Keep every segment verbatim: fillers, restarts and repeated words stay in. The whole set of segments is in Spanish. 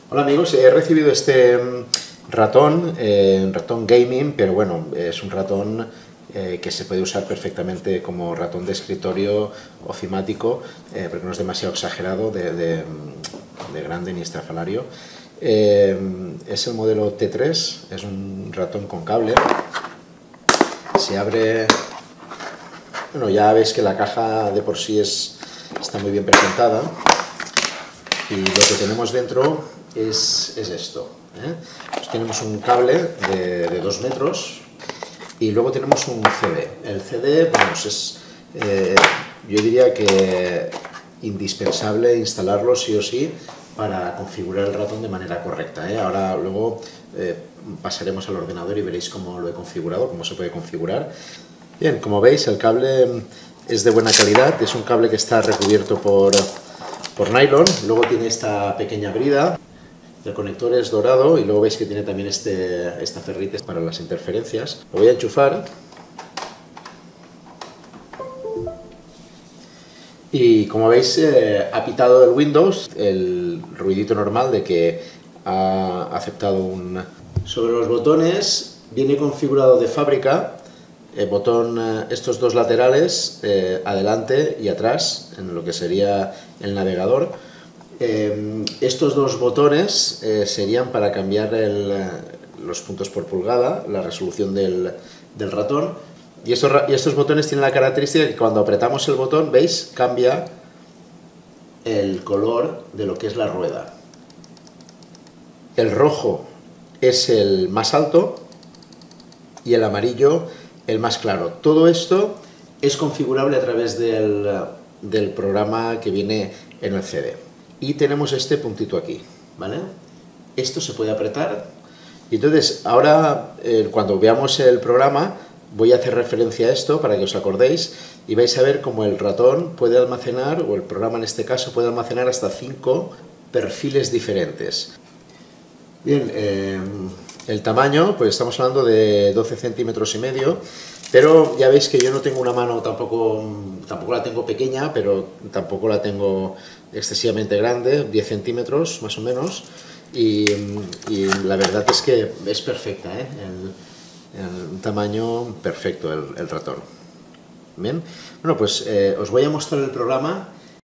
Hola amigos, he recibido este mm, ratón, eh, un ratón gaming, pero bueno, es un ratón eh, que se puede usar perfectamente como ratón de escritorio ofimático, eh, porque no es demasiado exagerado de, de, mm, de grande ni estrafalario. Eh, es el modelo T tres, es un ratón con cable. Se abre... Bueno, ya veis que la caja de por sí es, está muy bien presentada. Y lo que tenemos dentro es, es esto. ¿eh? Pues tenemos un cable de, de dos metros y luego tenemos un C D. El C D, bueno, pues es, eh, yo diría que indispensable instalarlo sí o sí para configurar el ratón de manera correcta. ¿eh? Ahora luego eh, pasaremos al ordenador y veréis cómo lo he configurado, cómo se puede configurar. Bien, como veis el cable es de buena calidad, es un cable que está recubierto por, por nylon, luego tiene esta pequeña brida, el conector es dorado y luego veis que tiene también este, esta ferrita para las interferencias. Lo voy a enchufar y como veis eh, ha pitado el Windows, el ruidito normal de que ha aceptado un... Sobre los botones viene configurado de fábrica el botón, eh, estos dos laterales, eh, adelante y atrás, en lo que sería el navegador. Eh, estos dos botones eh, serían para cambiar el, eh, los puntos por pulgada, la resolución del, del ratón. Y estos, y estos botones tienen la característica que cuando apretamos el botón, ¿veis? Cambia el color de lo que es la rueda. El rojo es el más alto y el amarillo el más claro. Todo esto es configurable a través del, del programa que viene en el C D. Y tenemos este puntito aquí, ¿vale? Esto se puede apretar. Y entonces, ahora, eh, cuando veamos el programa, voy a hacer referencia a esto para que os acordéis y vais a ver cómo el ratón puede almacenar, o el programa en este caso, puede almacenar hasta cinco perfiles diferentes. Bien, eh, el tamaño, pues estamos hablando de doce centímetros y medio, pero ya veis que yo no tengo una mano tampoco, tampoco la tengo pequeña, pero tampoco la tengo excesivamente grande, diez centímetros más o menos, y, y la verdad es que es perfecta, ¿eh? el, el tamaño perfecto el, el ratón. Bien, bueno, pues eh, os voy a mostrar el programa.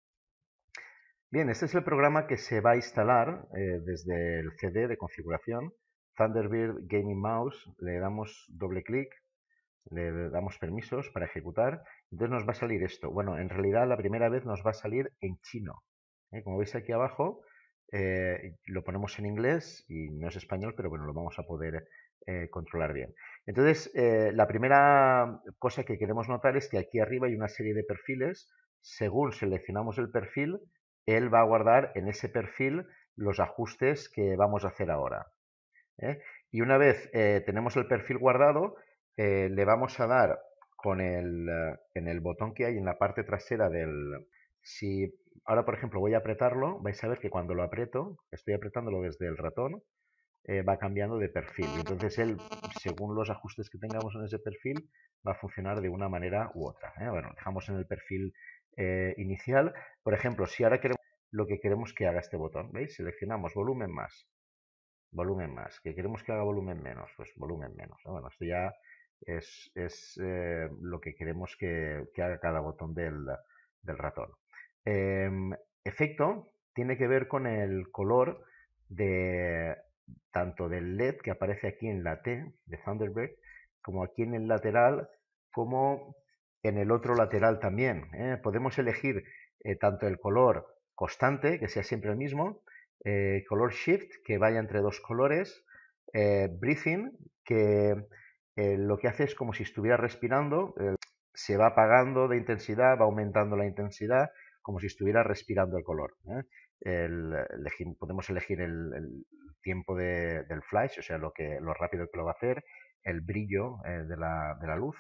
Bien, este es el programa que se va a instalar eh, desde el C D de configuración, Thunderbird Gaming Mouse. Le damos doble clic, le damos permisos para ejecutar, entonces nos va a salir esto. Bueno, en realidad la primera vez nos va a salir en chino. ¿eh? Como veis aquí abajo, eh, lo ponemos en inglés y no es español, pero bueno, lo vamos a poder eh, controlar bien. Entonces, eh, la primera cosa que queremos notar es que aquí arriba hay una serie de perfiles. Según seleccionamos el perfil, él va a guardar en ese perfil los ajustes que vamos a hacer ahora. ¿eh? Y una vez eh, tenemos el perfil guardado, eh, le vamos a dar con el, eh, en el botón que hay en la parte trasera del... Si ahora, por ejemplo, voy a apretarlo, vais a ver que cuando lo aprieto, estoy apretándolo desde el ratón, eh, va cambiando de perfil. Y entonces él, según los ajustes que tengamos en ese perfil, va a funcionar de una manera u otra. ¿eh? Bueno, dejamos en el perfil eh, inicial. Por ejemplo, si ahora queremos lo que queremos que haga este botón, ¿veis? Seleccionamos volumen más, volumen más. ¿Que queremos que haga volumen menos? Pues volumen menos. ¿no? Bueno, esto ya es, es eh, lo que queremos que, que, haga cada botón del, del ratón. Eh, efecto tiene que ver con el color de tanto del L E D que aparece aquí en la T de Thunderbird, como aquí en el lateral, como en el otro lateral también. ¿eh? Podemos elegir eh, tanto el color constante, que sea siempre el mismo, eh, color shift, que vaya entre dos colores, eh, breathing, que eh, lo que hace es como si estuviera respirando, eh, se va apagando de intensidad, va aumentando la intensidad, como si estuviera respirando el color. ¿eh? El, elegir, podemos elegir el, el tiempo de, del flash, o sea, lo, que, lo rápido que lo va a hacer, el brillo eh, de, la, de la luz,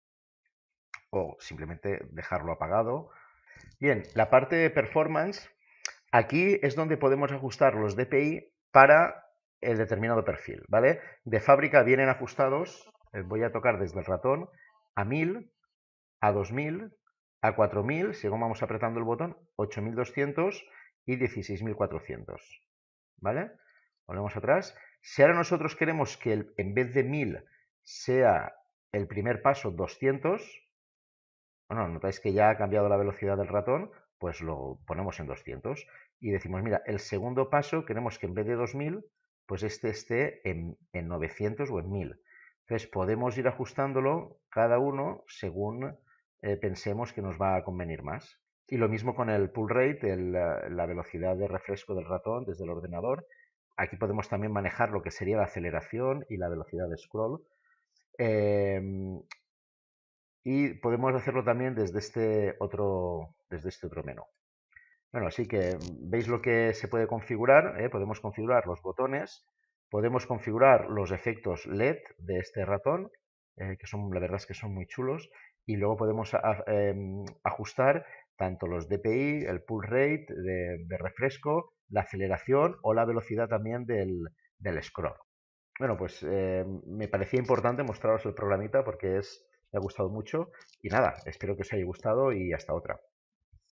o simplemente dejarlo apagado. Bien, la parte de performance, aquí es donde podemos ajustar los D P I para el determinado perfil, ¿vale? De fábrica vienen ajustados, eh, voy a tocar desde el ratón, a mil, a dos mil, a cuatro mil, según vamos apretando el botón, ocho mil doscientos y dieciséis mil cuatrocientos, ¿vale? Volvemos atrás. Si ahora nosotros queremos que el, en vez de mil sea el primer paso doscientos, bueno, notáis que ya ha cambiado la velocidad del ratón, pues lo ponemos en doscientos. Y decimos, mira, el segundo paso queremos que en vez de dos mil, pues este esté en, en novecientos o en mil. Entonces podemos ir ajustándolo cada uno según eh, pensemos que nos va a convenir más. Y lo mismo con el pull rate, el, la velocidad de refresco del ratón desde el ordenador. Aquí podemos también manejar lo que sería la aceleración y la velocidad de scroll. Eh, y podemos hacerlo también desde este otro, desde este otro menú. Bueno, así que veis lo que se puede configurar. ¿eh? Podemos configurar los botones, podemos configurar los efectos L E D de este ratón, eh, que son, la verdad es que son muy chulos, y luego podemos a, eh, ajustar tanto los D P I, el pull rate de, de refresco, la aceleración o la velocidad también del, del scroll. Bueno, pues eh, me parecía importante mostraros el programita porque es, me ha gustado mucho y nada, espero que os haya gustado y hasta otra.